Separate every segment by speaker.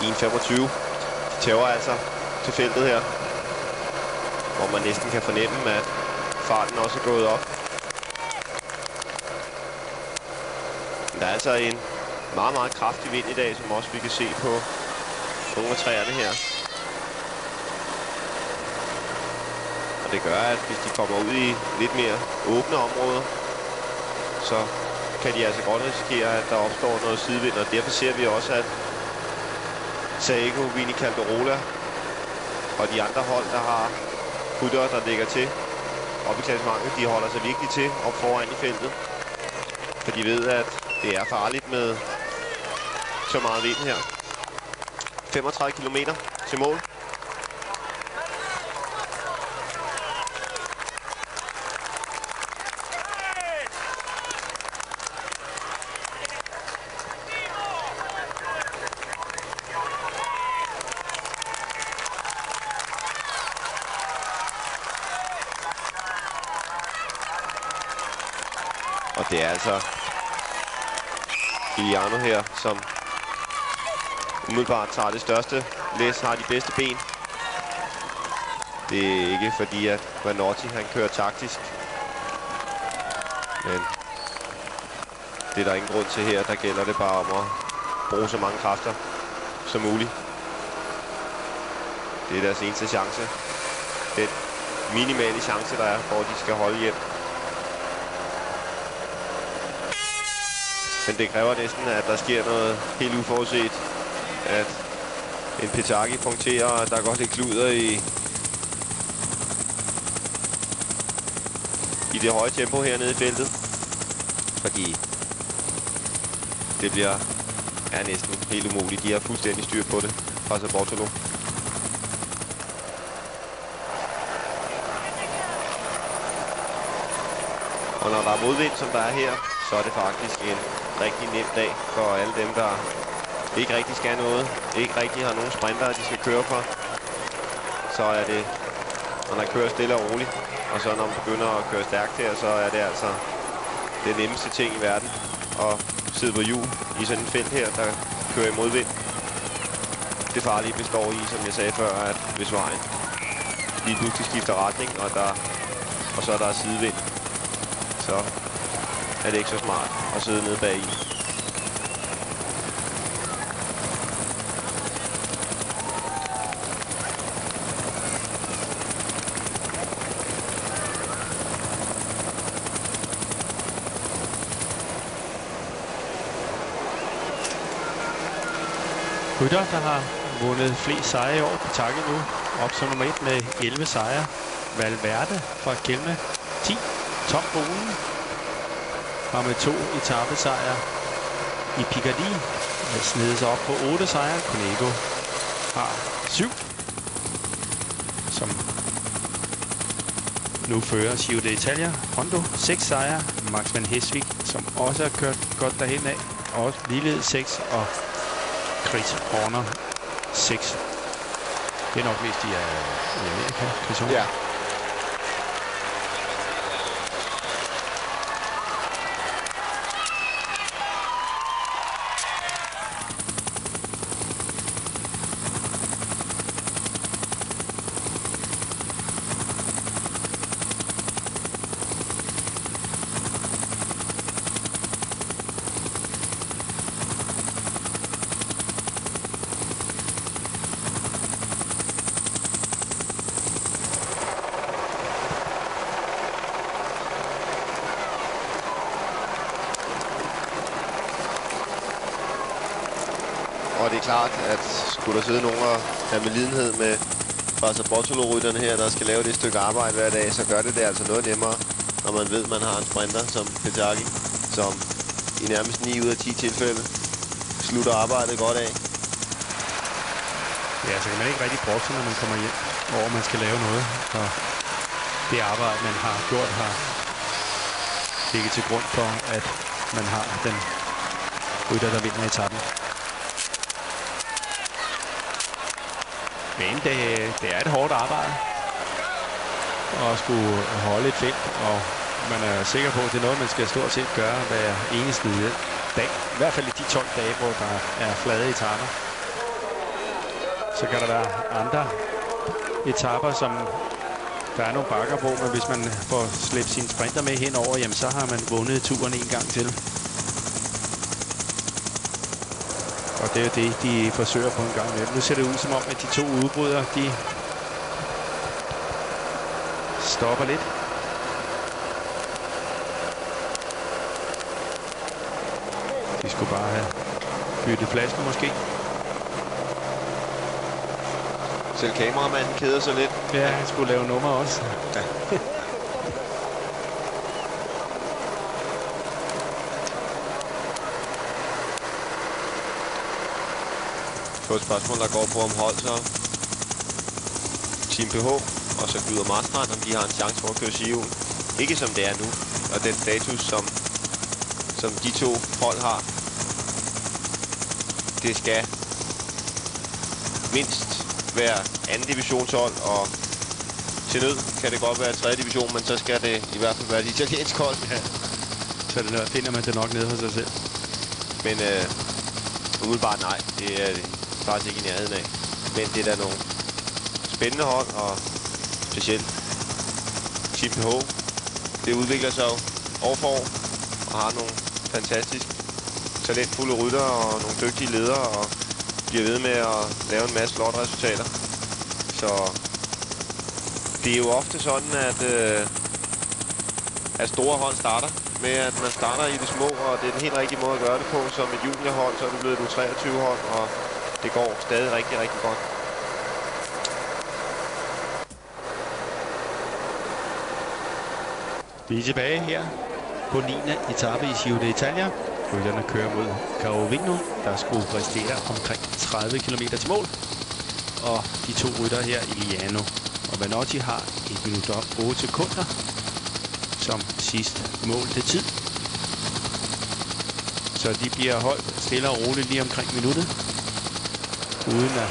Speaker 1: Din 25. De tæver altså til feltet her, hvor man næsten kan fornemme, at farten også er gået op. Der er altså en meget, meget kraftig vind i dag, som også vi kan se på nogle af træerne her. Og det gør, at hvis de kommer ud i lidt mere åbne områder, så kan de altså godt risikere, at der opstår noget sidevind. Og derfor ser vi også, at Saeco, Vini Calderola og de andre hold, der har ryttere, der ligger til op i klassementet, de holder sig virkelig til op foran i feltet. For de ved, at det er farligt med så meget vind her. 35 kilometer til mål. Og det er altså Giuliano her, som umiddelbart tager det største læs, har de bedste ben. Det er ikke fordi, at Vanotti han kører taktisk. Men det er der ingen grund til her. Der gælder det bare om at bruge så mange kræfter som muligt. Det er deres eneste chance. Den minimale chance, der er, for at de skal holde hjem. Men det kræver næsten, at der sker noget helt uforudset. At en Petacchi punkterer, og der går lidt kluder i det høje tempo hernede i feltet. Fordi det er næsten helt umuligt. De har fuldstændig styr på det fra Bortolo. Og når der er modvind, som der er her, så er det faktisk en rigtig nem dag for alle dem, der ikke rigtig skal noget, ikke rigtig har nogen sprinter, de skal køre for. Så er det, når man kører stille og roligt, og så når man begynder at køre stærkt her, så er det altså det nemmeste ting i verden at sidde på hjul i sådan et felt her, der kører i modvind. Det farlige består i, som jeg sagde før, at hvis vejen lige pludselig skifter retning, og så er der sidevind, så er det ikke så smart at sidde nede bag i.
Speaker 2: Rytter, der har vundet flest sejre i år. Petacchi nu op som nummer 1 med 11 sejre. Valverde fra Kelme 10. Tom Bonen har med 2 etapesejre i Picardie. Snedet sig op på 8 sejre. Cunego har 7. Som nu fører Giro d'Italia. Hondo 6 sejre. Max van Hesvik, som også har kørt godt derhen af. Også ligeledes 6. Og Chris Horner 6. Det er nok mest i Amerika, Chris Horner.
Speaker 1: Ja. Og det er klart, at skulle der sidde nogen og have med lidenhed med Bortolo-rytterne her, der skal lave det stykke arbejde hver dag, så gør det altså noget nemmere, når man ved, at man har en sprinter som Petacchi, som i nærmest 9 ud af 10 tilfælde slutter arbejdet godt af.
Speaker 2: Ja, så kan man ikke rigtig brokke sig, når man kommer hjem, hvor man skal lave noget. Og det arbejde, man har gjort, har ligget til grund for, at man har den rytter, der vinder etappen. Men det er et hårdt arbejde at skulle holde et felt, og man er sikker på, at det er noget, man skal stort set gøre hver eneste dag. I hvert fald i de 12 dage, hvor der er flade etaper. Så kan der være andre etaper, som der er nogle bakker på, men hvis man får slæbt sine sprinter med henover, jamen så har man vundet turen en gang til. Og det er det, de forsøger på en gang med. Nu ser det ud som om, at de to udbrydere, de stopper lidt. De skulle bare have byttet flasker måske.
Speaker 1: Selv kameramanden keder sig lidt.
Speaker 2: Ja, han skulle lave nummer også.
Speaker 1: Ja. På et spørgsmål, der går på om hold, så Team PH og så Gud og Marstrand, om de har en chance for at køre Sion. Ikke som det er nu, og den status, som de to hold har. Det skal mindst være anden divisionshold, og til nød kan det godt være tredje division, men så skal det i hvert fald være et italiensk hold.
Speaker 2: Ja. Så finder man det nok nede for sig selv.
Speaker 1: Men umiddelbart nej, det er faktisk ikke i nærheden af. Men det er da nogle spændende hold, og specielt Team PH. Det udvikler sig jo år for år, og har nogle fantastisk talentfulde ryttere og nogle dygtige ledere, og bliver ved med at lave en masse flotte resultater. Så det er jo ofte sådan, at store hold starter med, at man starter i det små, og det er den helt rigtige måde at gøre det på. Som et juniorhold, så er du blevet et U23-hold, og det går stadig rigtig, rigtig godt.
Speaker 2: Vi er tilbage her på 9. etape i Giro d'Italia. Rytterne kører mod Carovigno, der skulle restere omkring 30 km til mål. Og de to rytter her, Iliano og Vanotti, har 1 minut og 8 sekunder som sidst målte tid. Så de bliver holdt stille og roligt lige omkring minuttet. Uden at...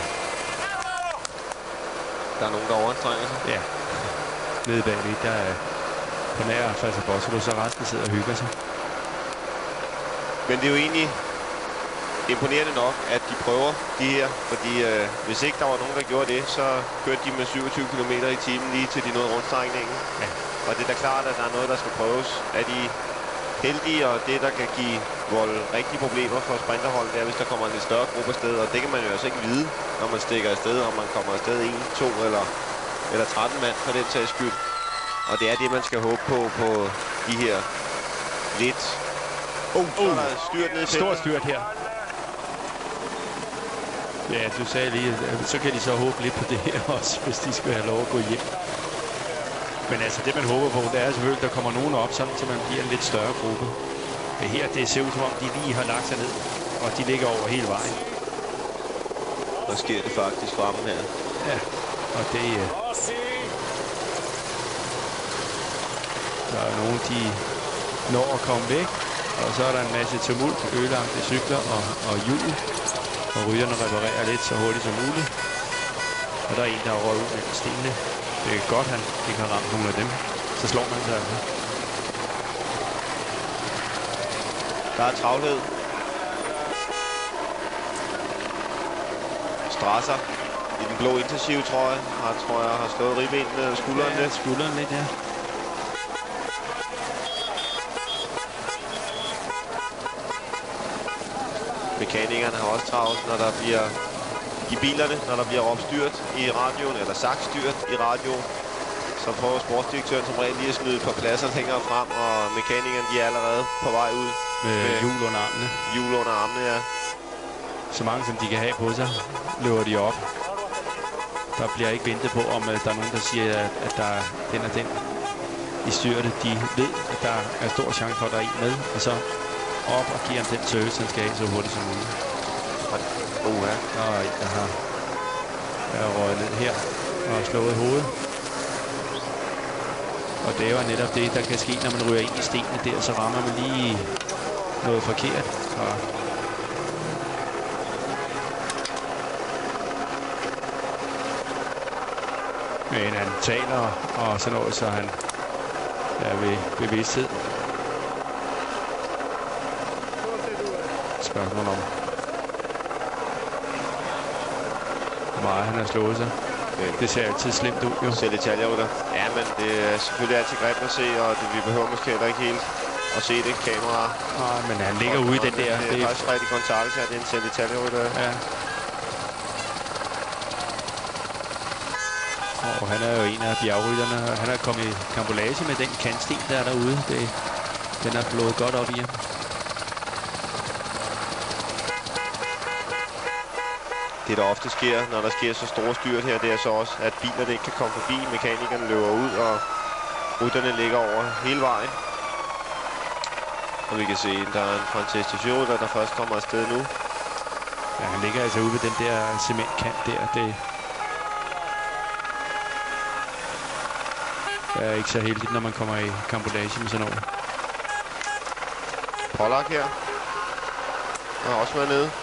Speaker 1: Der er nogen, der overanstrenger sig.
Speaker 2: Ja, nede bagved, der er på nær Falsabosolo, så resten sidder og hygger sig.
Speaker 1: Men det er jo egentlig imponerende nok, at de prøver de her, fordi hvis ikke der var nogen, der gjorde det, så kørte de med 27 km i timen lige til de nåede rundstrækningen.
Speaker 2: Ja.
Speaker 1: Og det er da klart, at der er noget, der skal prøves. Er de heldige, og det, der kan give volde rigtige problemer for sprinterhold, det er, hvis der kommer en lidt større gruppe afsted, og det kan man jo altså ikke vide, når man stikker afsted, om man kommer afsted 1, 2 eller 13 mand for den tages skyld. Og det er det, man skal håbe på de her lidt... så er der styrt ned i feltet.
Speaker 2: Stort styrt her. Ja, du sagde lige, så kan de så håbe lidt på det her også, hvis de skal have lov at gå hjem. Men altså, det man håber på, det er selvfølgelig, at der kommer nogen op, sådan, så man bliver en lidt større gruppe. Men her, det ser ud som om, de lige har lagt sig ned, og de ligger over hele vejen.
Speaker 1: Og sker det faktisk fremme her.
Speaker 2: Ja, og det... Der er nogen, de når at komme væk, og så er der en masse tumult, ødelagte cykler og hjul. Og rytterne reparerer lidt så hurtigt som muligt. Og der er en, der er røget ud mellem stenene. Det er godt, han ikke har ramt nogle af dem. Så slår man sig altså.
Speaker 1: Der er travlhed. Strasser i den blå intensiv trøje. Har slået ribben med skulderen lidt.
Speaker 2: Ja, skulderen lidt, ja.
Speaker 1: Mekanikerne har også travlt, når der bliver i bilerne, når der bliver råbt styrt i radioen, eller sagt styrt i radioen. Så prøver sportsdirektøren som regel lige at smide et par pladser længere frem, og mekanikerne de er allerede på vej ud.
Speaker 2: Med hjul under armene.
Speaker 1: Hjul under armene, ja.
Speaker 2: Så mange som de kan have på sig, løber de op. Der bliver ikke ventet på, om der er nogen, der siger, at der er den og den i styrtet. De ved, at der er stor chance for, at der er en med, og så op og giver ham den service, han skal have så hurtigt som muligt.
Speaker 1: Ja.
Speaker 2: Der er en, der har røget ned her og slået hovedet. Og det er jo netop det, der kan ske, når man ryger ind i stenene der, så rammer man lige noget forkert. Men han taler og sådan noget, så han er ved bevidsthed. Spørgsmål om hvor meget han har slået sig. Det ser altid slemt ud, jo.
Speaker 1: Ser detaljerytter. Ja, men det er selvfølgelig altid grimt at se, og vi behøver måske heller ikke helt at se det kamera.
Speaker 2: Nej, men han ligger ude i den der.
Speaker 1: Det er faktisk rigtig Gonzalez, at det er en detaljerytter.
Speaker 2: Ja. Og han er jo en af bjergrytterne, og han er kommet i kampolage med den kantsten, der er derude. Den er flået godt op i ham.
Speaker 1: Det, der ofte sker, når der sker så store styrt her, det er så også, at bilerne ikke kan komme forbi. Mekanikerne løber ud, og rytterne ligger over hele vejen. Og vi kan se, at der er en Francesco Giro, der først kommer afsted nu.
Speaker 2: Ja, han ligger altså ude ved den der cementkant der. Det er ikke så heldigt, når man kommer i kampolage med sådan noget.
Speaker 1: Pollack her. Har også været nede.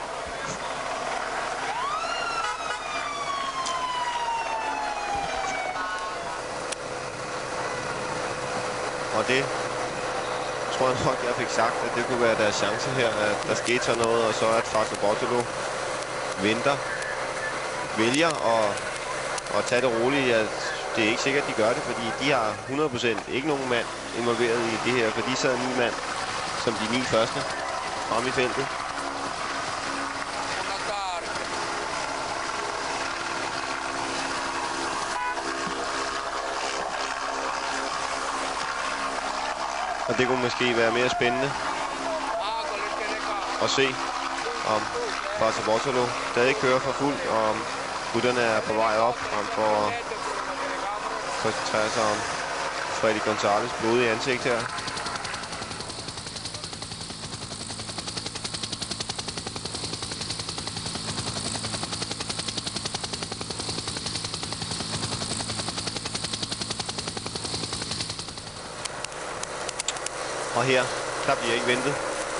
Speaker 1: Og det tror jeg nok, jeg fik sagt, at det kunne være deres chance her, at der skete sådan noget, og så at Fabio Bortolo vælger at tage det roligt. Det er ikke sikkert, at de gør det, fordi de har 100% ikke nogen mand involveret i det her, for de sad 9 mand som de 9 første fremme i feltet. Og det kunne måske være mere spændende at se, om Fabio Bortolo stadig kører for fuld, og om rytterne er på vej op, og får koncentrere sig om Freddy Gonzalez blodige ansigt her. Og her, der bliver ikke ventet.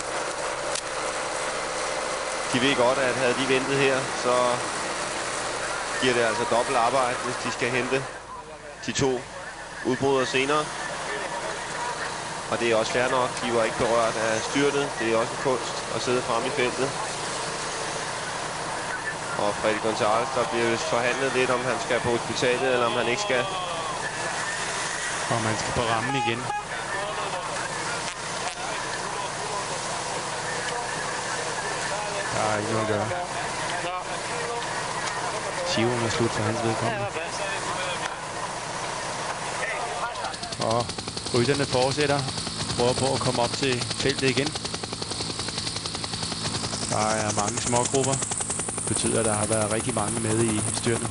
Speaker 1: De ved godt, at havde de ventet her, så giver det altså dobbelt arbejde, hvis de skal hente de 2 udbrydere senere. Og det er også fair nok. De var ikke berørt af styrtet. Det er også en kunst at sidde fremme i feltet. Og Freddy Gonzalez, der bliver vist forhandlet lidt, om han skal på hospitalet, eller om han ikke skal.
Speaker 2: Og man skal på rammen igen. Der er ikke noget at gøre. Giroen er slut for hans vedkommende. Og rytterne fortsætter. Prøver på at komme op til feltet igen. Der er mange smågrupper. Det betyder, at der har været rigtig mange med i styrtet.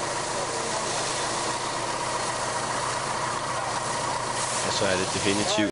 Speaker 1: Og så er det definitivt